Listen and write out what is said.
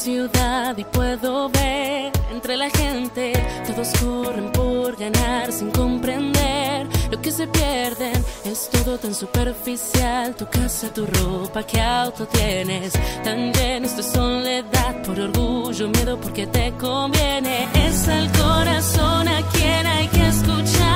ciudad y puedo ver entre la gente, todos corren por ganar sin comprender lo que se pierden. Es todo tan superficial, tu casa, tu ropa, qué auto tienes, tan llenos de soledad, por orgullo, miedo, porque te conviene. Es al corazón a quien hay que escuchar.